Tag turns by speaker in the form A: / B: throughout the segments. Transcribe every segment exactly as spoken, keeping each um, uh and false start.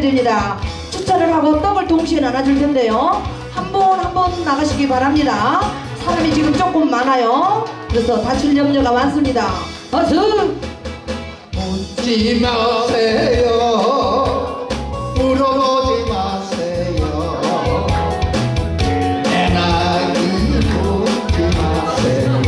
A: 부탁드립니다. 추천을 하고 떡을 동시에 나눠줄 텐데요. 한 번 한 번 나가시기 바랍니다. 사람이 지금 조금 많아요. 그래서 다칠 염려가 많습니다. 어서
B: 묻지 마세요. 물어보지 마세요. 내 나이 묻지 마세요.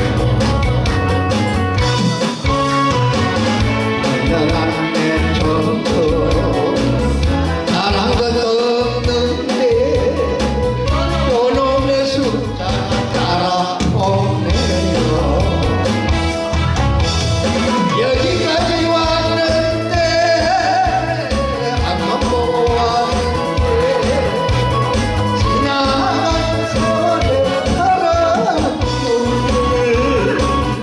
B: 건강한 내 전투 잘한 것도 없는데 요놈의 숫자 따라오네요. 여기까지 왔는데 한번 보고 왔는데 지나간 세월의 사랑을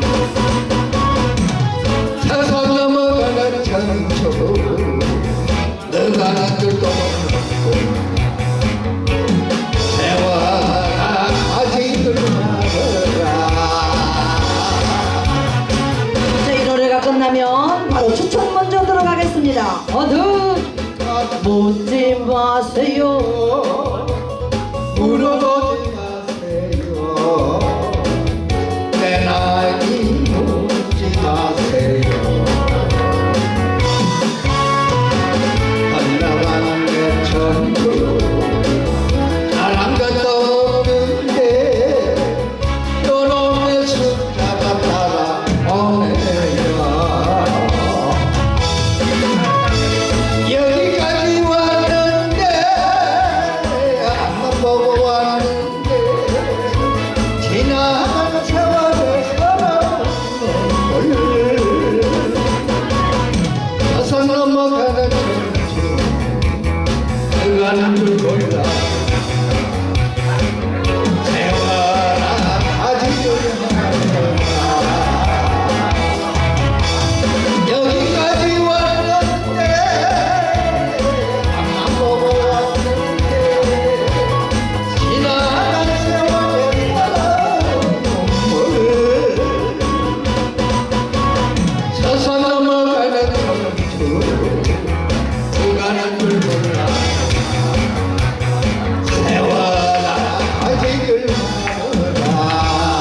B: 세상 넘어가는 청춘 너가 나들도 없고 세월아 아직을 말아라.
A: 이 노래가 끝나면 바로 추천 먼저 들어가겠습니다. 어두 묻지 마세요.
B: 물어보지 마세요. 내 나이 묻지 마세요. 건강한 내 전부 잘한 것도 없는데 요놈의 숫자가 따라오네요. 여기까지 왔는데 한번 보고 왔는데 지나간 세월의 사랑을 서서 넘어가는 청춘 그가는 줄 몰라. 세월아 아직도 여기까지 왔는데 앞만 보고 왔는데 지나간 세월의 사랑을 서서 넘어가는 청춘 그가는 줄 몰라. 세월아 아직을 말아라.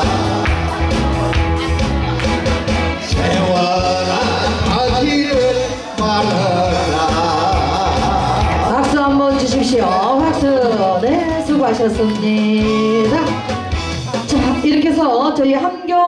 B: 세월아 아직을 말아라.
A: 박수 한번 주십시오. 박수. 네, 수고하셨습니다. 자, 이렇게 해서 저희 한